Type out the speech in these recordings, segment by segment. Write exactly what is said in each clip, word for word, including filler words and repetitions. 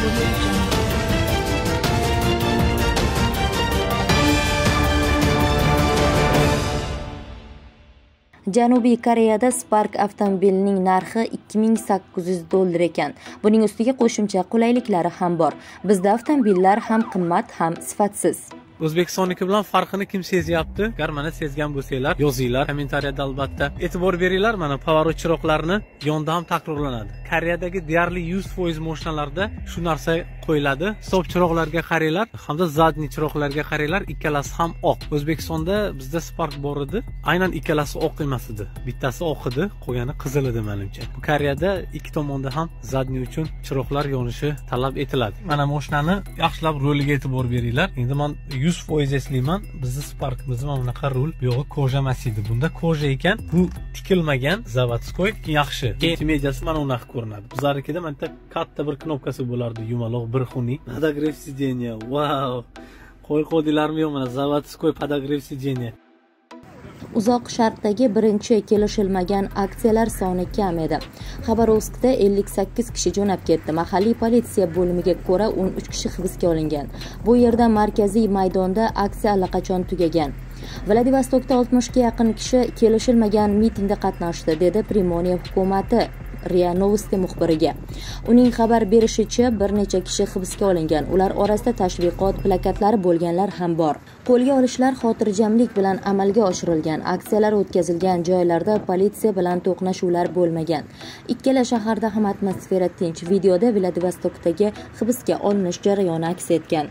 Janubiy Koreyada Spark avtomobilining narxi ikki ming sakkiz yuz dollar ekan. Buning ustiga qo'shimcha qulayliklari ham bor. Bizda avtomobillar ham qimmat, ham sifatsiz. O'zbekistonniki bilan farqini kim sezyapti? Agar mana sezgan bo'lsanglar, yozinglar, kommentariyada albatta. E'tibor beringlar, mana pоворot chiroqlarini yonda ham takrorlanadi. Koreyadagi deyarli yuz foiz mashinalarda shu narsa qo'yiladi. Stop chiroqlarga qaranglar, hamda zadniy chiroqlarga qaranglar, ikkalasi ham oq. O'zbekistonda bizda Spark bor edi, aynan ikkalasi oq emas edi. Bittasi oq edi, qolgani qizil edi menimcha. Bu Koreyada ikki tomonda ham zadniy uchun chiroqlar yonishi talab etiladi. Mana mashinani yaxshilab roliga e'tibor beringlar. Endi men yuz foiz eslayman, bizni Sparkimizni mana bunaqa rul, bu yog'i koja emas edi. Bunda koja ekan, bu tikilmagan zavodskoy, yaxshi. Multimediyasi mana bunaqa ko'rinadi. Bizlarnikida mana katta bir knopkasi bo'lardi, yumaloq bir xunning. Podogrev sideniya. Wow! Qo'y qo'dilarmi yo'q mana zavodskoy podogrev sideniya. Uzoq Sharqdagi birinchi kelishilmagan aksiyalar soni kam edi. Xabarovskda ellik sakkiz kishi jo'nab ketdi. Mahalliy politsiya bo'limiga ko'ra o'n uch kishi hibsga olingan. Bu yerda markaziy maydonda aksiya allaqachon tugagan. Vladivostokda oltmishga yaqin kishi kelishilmagan mitingda qatnashdi, dedi Primorye hukumati Ria Novosti muxbiriga. Uning xabar berishicha, bir necha kishi hibsga olingan. Ular orasida tashviqot plakatlari bo'lganlar ham bor. Qo'lga olishlar xotirjamlik bilan amalga oshirilgan. Aksiyalar o'tkazilgan joylarda politsiya bilan to'qnashuvlar bo'lmagan. Ikkala shaharda ham atmosfera tinch. Videoda Vladivostokdagi hibsga olinish jarayoni aks etgan.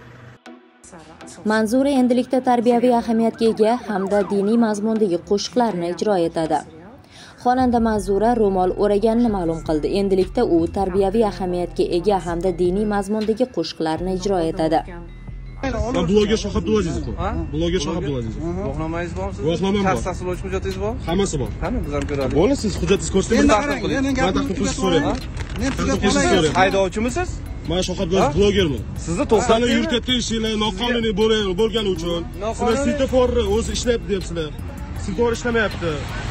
Manzura endilikda tarbiyaviy ahamiyatga ega hamda diniy mazmundagi qo'shiqlarni ijro etadi. Xonanda Manzura ro'mol o'raganini ma'lum qildi. Endilikda u tarbiyaviy ahamiyatga ega hamda diniy mazmundagi qo'shiqlarni ijro etadi. Ben bloger Shoh Abdulazizov. Bloger Shoh Abdulazizov. Guvohnomangiz bormi? Guvohnomam bor. Shaxs tasdiqlovchi hujjatingiz bormi? Hammasi bor. Qani, biz ham ko'raylik. Bo'ldi, siz hujjatingizni ko'rsating. Men taqdim qiling. Men taqdim qilishni so'rayman. Men sizga qo'ylayman. Haydovchimisiz? Men Shoh Abdulaziz blogerman. Sizni to'xtatib yurtga ishinglar noqonuniy bo'lgani uchun sizlar svetoforni o'zi ishlayapti deyapsizlar. Svetofor ishlamayapti.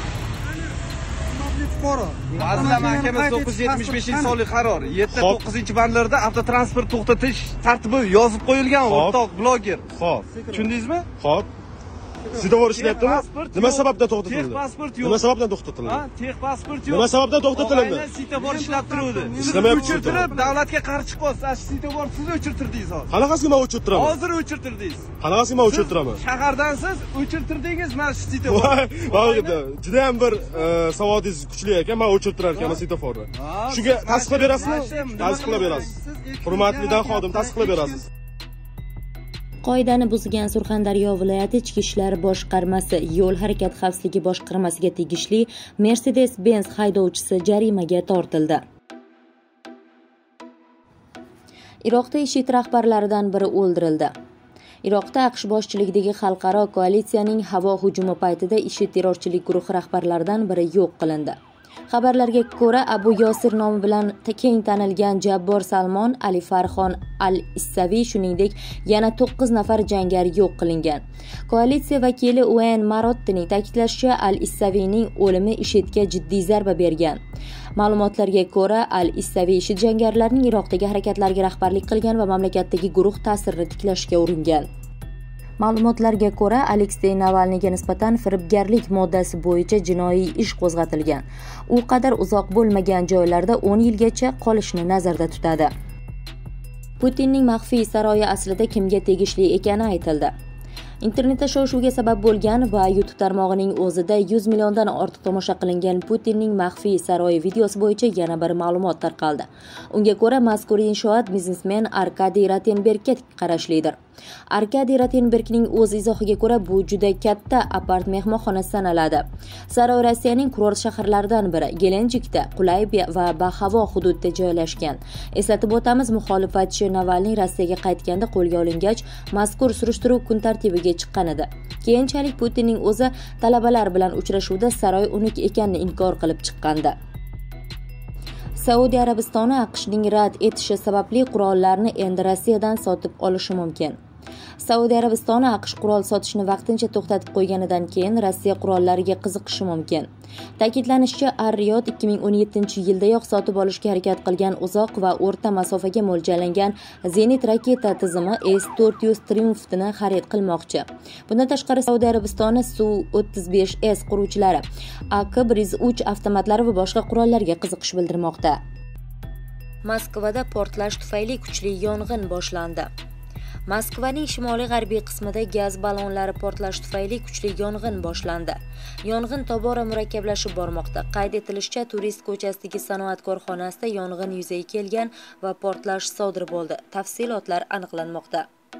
Vazirlar Mahkamasi to'qqiz yuz yetmish beshinchi sonli qaror yetti to'qqizinchi bandlarda avtotransport to'xtatish tartibi yozib qo'yilgan, o'rtoq bloger. Xo'p. Tushundingizmi? Xo'p. Svetofor ishlayaptimi? Nima sababdan to'xtatildi? Texpasport yo'q. Nima sababdan to'xtatildi? Ha, texpasport yo'q. Nima sababdan to'xtatildi? Svetofor ishlab turuvdi. Siz Ishlamayapti. o'chirtirib, davlatga qarshi chiqyapsiz. Svetofor siz o'chirtirdingiz hozir. Qanaqasiga men o'chirtiraman? Hozir o'chirtirdingiz. Qanaqasiga men o'chirtiraman? Shahardansiz o'chirtirdingiz, men svetofor. Vaqtida juda ham bir savodingiz kuchli ekan, men o'chirtirar ekanman svetoforni. Shunga tasdiqlab berasizmi? Tasdiqlab berasiz. Hurmatli dan xodim, tasdiqlab berasiz. Qoidani buzgan Surxondaryo viloyati Ichki ishlar boshqarmasi yo'l harakati xavfsizligi boshqarmasiga tegishli Mercedes-Benz haydovchisi jarimaga tortildi. Iroqda IShID rahbarlaridan biri o'ldirildi. Iroqda AQSh boshchiligidagi xalqaro koalitsiyaning havo hujumi paytida IShID terrorchilik guruhi rahbarlaridan biri yo'q qilindi. Xabarlarga ko'ra, Abu Yosir nomi bilan keng tanilgan Jabbor Salmon, Ali Farxon Al-Issaviy, shuningdek yana to'qqiz nafar jangari yo'q qilingan. Koalitsiya vakili Uayn Marottining ta'kidlashicha, Al-Issaviyning o'limi IShIDga jiddiy zarba bergan. Ma'lumotlarga ko'ra, Al-Issaviy IShID jangarilarining Iroqdagi harakatlariga rahbarlik qilgan va mamlakatdagi guruh ta'sirini tiklashga uringan. Ma'lumotlarga ko'ra, Aleksey Navalniyga nisbatan firibgarlik moddasi bo'yicha jinoiy ish qo'zg'atilgan. U qadar uzoq bo'lmagan joylarda o'n yilgacha qolishni nazarda tutadi. Putinning maxfiy saroyi aslida kimga tegishli ekani aytildi. Internetda shov-shuvga sabab bo'lgan va YouTube tarmog'ining o'zida yuz milliondan ortiq tomosha qilingan Putinning maxfiy saroyi videosi bo'yicha yana bir ma'lumot tarqaldi. Unga ko'ra, mazkur inshoot biznesmen Arkadiy Rotenbergga qarashlidir. Arkadiy Rotenbergning o'z izohiga ko'ra, bu juda katta apart mehmonxona sanaladi. Saroy Rossiyaning kurort shaharlaridan biri, Gelenjikda, qulay va bahavo hududda joylashgan. Eslatib o'tamiz, muxolifatchi Navalniy Rossiyaga qaytganda qo'lga olingach, mazkur surishtiruv kun tartibiga chiqqan edi. Keyinchalik Putinning o'zi talabalar bilan uchrashuvda saroy unuk ekanini inkor qilib chiqqandi. Saudiya Arabistoni AQShning rad etishi sababli qurollarni endi Rossiyadan sotib olishi mumkin. Saudiya Arabistoni AQSh qurol sotishni vaqtincha to'xtatib qo'yganidan keyin Rossiya qurollariga qiziqishi mumkin. Ta'kidlanishicha, Ar-Riyod ikki ming o'n yettinchi yildayoq sotib olishga harakat qilgan uzoq va o'rta masofaga mo'ljallangan zenit raketa tizimi S to'rt yuz Triumph'ni xarid qilmoqchi. Bundan tashqari Saudiya Arabistoni Su o'ttiz besh S quruvchilari, A K bir yuz uch avtomatlari va boshqa qurollarga qiziqish bildirmoqda. Moskvada portlash tufayli kuchli yong'in boshlandi. Moskvaning shimoliy-g'arbiy qismida gaz ballonlari portlashi tufayli kuchli yong'in boshlandi. Yong'in tobora murakkablashib bormoqda. Qayd etilishicha, Turist ko'chasidagi sanoat korxonasida yong'in yuzaga kelgan va portlash sodir bo'ldi. Tafsilotlar aniqlanmoqda.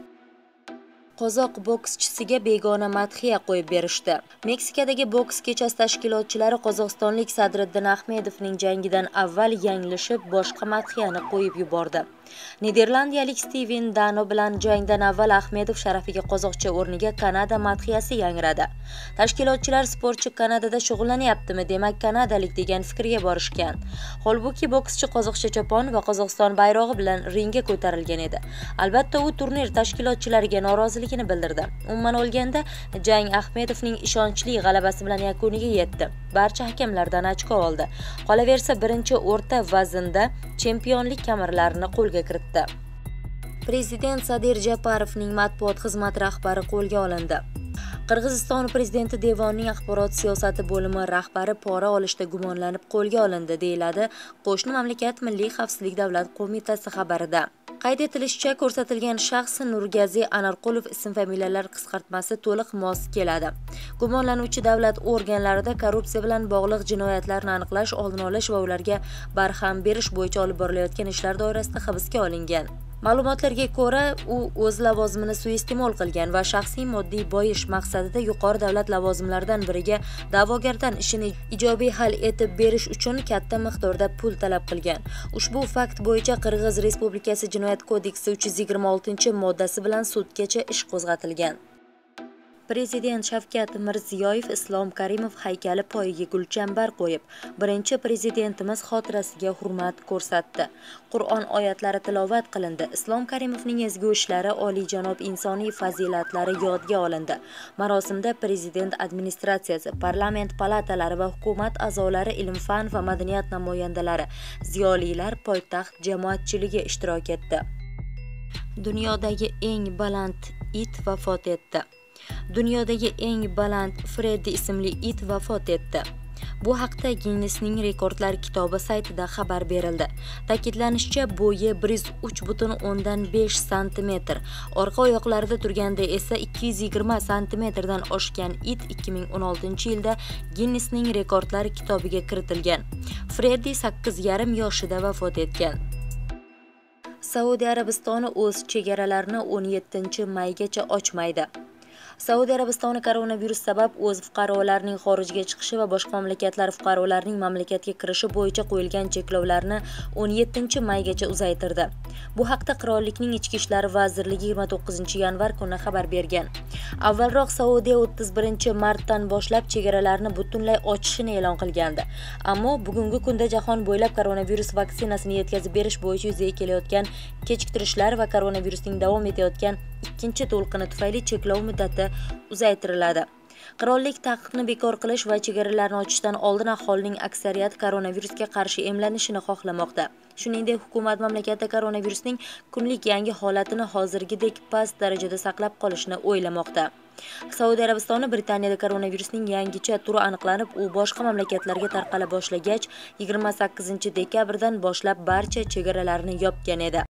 Qozoq bokschisiga begona madhiya qo'yib berishdi. Meksikadagi boks kechasi tashkilotchilari qozog'istonlik Sadriddin Ahmedovning jangidan avval yanglishib, boshqa madhiyani qo'yib yubordi. Niderlandiyalik Steven Dano bilan jangdan avval Ahmedov sharafiga qozoqcha o'rniga Kanada madhiyasi yangradi. Tashkilotchilar sportchi Kanadada shug'ullanyaptimi, demak kanadalik degan fikrga borishgan. Holbuki bokschi qozoqcha chopon va Qozog'iston bayrog'i bilan ringga ko'tarilgan edi. Albatta, u turnir tashkilotchilariga noroziligini bildirdi. Umuman olganda, jang Ahmedovning ishonchli g'alabasi bilan yakuniga yetdi. Barcha hakamlardan ochko oldi. Qolaversa, birinchi o'rta vaznda chempionlik kamarlarini qo'lga kiritdi. Prezident Sadir Japarovning matbuot xizmati rahbari qo'lga olindi. Qirg'iziston prezidenti devonining axborot siyosati bo'limi rahbari pora olishda gumonlanib qo'lga olindi, deyiladi qo'shni mamlakat Milliy xavfsizlik davlat qo'mitasi xabarida. Qayd etilishicha, ko'rsatilgan shaxs Nurgaziy Anarqulov ism-familiyalar qisqartmasi to'liq mos keladi. Gumonlanuvchi davlat organlarida korrupsiya bilan bog'liq jinoyatlarni aniqlash, oldini olish va ularga barham berish bo'yicha olib borilayotgan ishlar doirasida hibsga olingan. Ma'lumotlarga ko'ra, u o'z lavozimini suiiste'mol qilgan va shaxsiy moddiy boyish maqsadida yuqori davlat lavozimlaridan biriga da'vogardan ishini ijobiy hal etib berish uchun katta miqdorda pul talab qilgan. Ushbu fakt bo'yicha Qirg'iz Respublikasi Jinoyat kodeksi uch yuz yigirma oltinchi moddasi bilan sudgacha ish qo'zg'atilgan. Prezident Shavkat Mirziyoyev Islom Karimov haykali poyiga gulchambar qo'yib, birinchi prezidentimiz xotirasiga hurmat ko'rsatdi. Qur'on oyatlari tilovat qilindi. Islom Karimovning ezgu ishlari, oliyjanob insoniy fazilatlari yodga olindi. Marosimda prezident administratsiyasi, parlament palatalari va hukumat a'zolari, ilm-fan va madaniyat namoyandalari, ziyolilar, poytaxt jamoatchiligi ishtirok etdi. Dunyodagi eng baland it vafot etdi. Dunyodagi eng baland Freddi ismli it vafot etdi. Bu haqda Ginnesning rekordlar kitobi saytida xabar berildi. Ta'kidlanishicha, bo'yi bir yuz uch butun o'ndan besh santimetr, orqa oyoqlarida turganda esa ikki yuz yigirma santimetrdan oshgan it ikki ming o'n oltinchi yilda Ginnesning rekordlar kitobiga kiritilgan. Freddi sakkiz yarim yoshida vafot etgan. Saudiya Arabistoni o'z chegaralarini o'n yettinchi maygacha ochmaydi. Saudiya Arabistoni koronavirus sabab o'z fuqarolarining xorijga chiqishi va boshqa mamlakatlar fuqarolarining mamlakatga kirishi bo'yicha qo'yilgan cheklovlarni o'n yettinchi maygacha uzaytirdi. Bu haqda qirollikning ichki ishlar vazirligi yigirma to'qqizinchi yanvar kuni xabar bergan. Avvalroq Saudiya o'ttiz birinchi martdan boshlab chegaralarni butunlay ochishini e'lon qilgandi. Ammo bugungi kunda jahon bo'ylab koronavirus vaksinasini yetkazib berish bo'yicha yuzaga kelayotgan kechiktirishlar va koronavirusning davom etayotgan ikkinchi to'lqini tufayli cheklov muddati uzaytiriladi. Qirollik taqiqni bekor qilish va chegaralarni ochishdan oldin aholining aksariyati koronavirusga qarshi emlanishini xohlamoqda. Shuningdek, hukumat mamlakatda koronavirusning kunlik yangi holatini hozirgidek past darajada saqlab qolishni o'ylamoqda. Saudiya Arabistoni Britaniyada koronavirusning yangicha turi aniqlanib, u boshqa mamlakatlarga tarqala boshlagach, yigirma sakkizinchi dekabrdan boshlab barcha chegaralarni yopgan edi.